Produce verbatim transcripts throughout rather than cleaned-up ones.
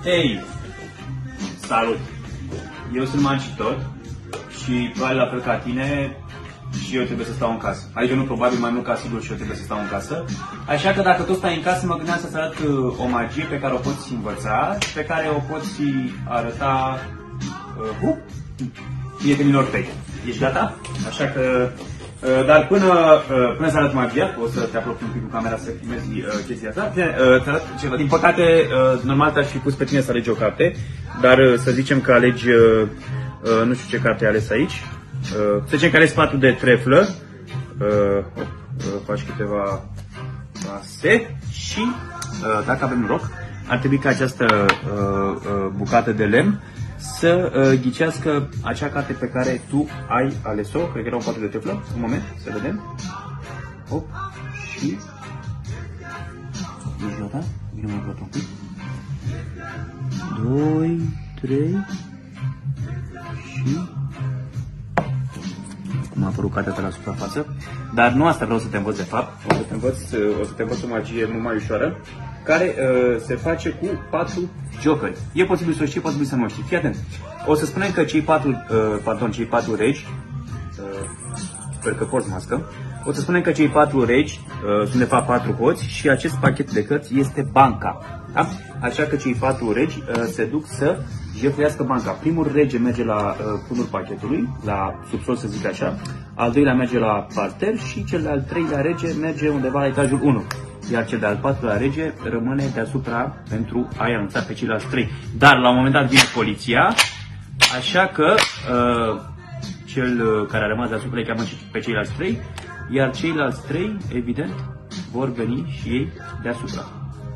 Hei! Salut! Eu sunt mancitor și probabil la fel ca tine și eu trebuie să stau în casă. Adică nu probabil, mai mult ca sigur și eu trebuie să stau în casă. Așa că dacă tu stai în casă, mă gândeam să-ți arăt o magie pe care o poți învăța și pe care o poți arăta uh, prietenilor tăi. Ești gata? Așa că... Uh, dar până, uh, până să arăt magia, o să te apropii un pic cu camera să filmezi uh, chestia asta. Bine, uh, te arăt ceva. Din păcate, uh, normal te-aș fi pus pe tine să alegi o carte, dar uh, să zicem că alegi, uh, uh, nu știu ce carte ai ales aici. Uh, să zicem că alegi patru de treflă, uh, uh, faci câteva pase și, uh, dacă avem noroc, ar trebui ca această uh, uh, bucată de lemn să uh, ghicească acea carte pe care tu ai ales-o. Cred că era un patru de treflă. Un moment, să vedem. Hop. Și... ești gata? Vine mai plătă un pic. Doi, trei... Și... Cum a apărut cartea pe la suprafață. Dar nu asta vreau să te învăț de fapt. O să te învăț, o să te învăț o magie mult mai ușoară, care uh, se face cu patru jocări. E posibil să o știi, e posibil să nu o știi. Fii atent. O să spunem că cei patru, uh, pardon, cei patru regi, uh, sper că porți mască, o să spunem că cei patru regi uh, sunt de fapt patru hoți și acest pachet de cărți este banca. Da? Așa că cei patru regi uh, se duc să jefuiască banca. Primul rege merge la uh, fundul pachetului, la subsol să zic așa, al doilea merge la parter și cel de-al treilea rege merge undeva la etajul unu. Iar cel de-al patrulea rege rămâne deasupra pentru a-i anunța pe ceilalți trei. Dar la un moment dat vine poliția, așa că uh, cel care a rămas deasupra îi cheamă și pe ceilalți trei, iar ceilalți trei, evident, vor veni și ei deasupra.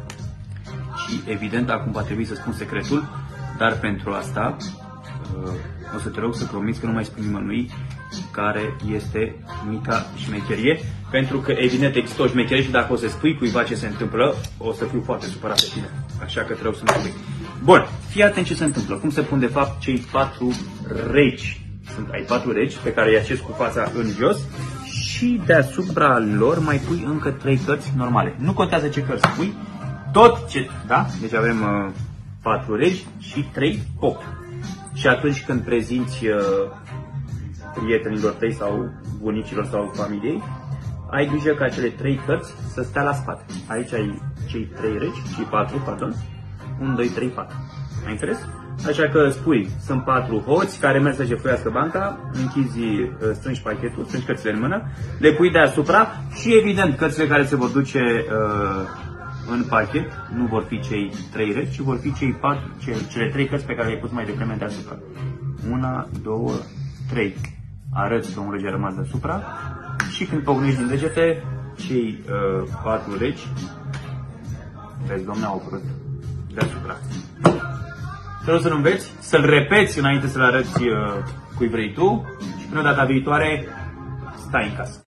Și evident, acum va trebui să spun secretul, dar pentru asta uh, o să te rog să promiți că nu mai spui nimănui care este mica șmecherie, pentru că evident există o șmecherie și dacă o să spui cuiva ce se întâmplă, o să fiu foarte supărat pe tine. Așa că trebuie să nu spui. Bun, fii atent ce se întâmplă. Cum se pun de fapt cei patru regi. Sunt ai patru regi pe care îi așezi cu fața în jos și deasupra lor mai pui încă trei cărți normale. Nu contează ce cărți pui, tot ce... Da? Deci avem uh, patru regi și trei popi. Și atunci când prezinți uh, prietenilor tăi sau bunicilor sau familiei, ai grijă ca cele trei cărți să stea la spate. Aici ai cei trei regi, cei patru, pardon. unu, doi, trei, patru. Ai înțeles? Așa că spui, sunt patru hoți care merg să jefuiască banca, închizi, strângi pachetul, strângi cărțile în mână, le pui deasupra și evident cărțile care se vor duce uh, în pachet nu vor fi cei trei regi, ci vor fi cei patru, cele, cele trei cărți pe care le-ai pus mai devreme deasupra. Una, două, trei. Arăți că un rege a rămas deasupra și când pocnești din degete, cei uh, patru regi, vezi, domne, au apărut deasupra. Te rog să-l înveți, să-l repeți înainte să-l arăți uh, cui vrei tu și până data viitoare stai în casă.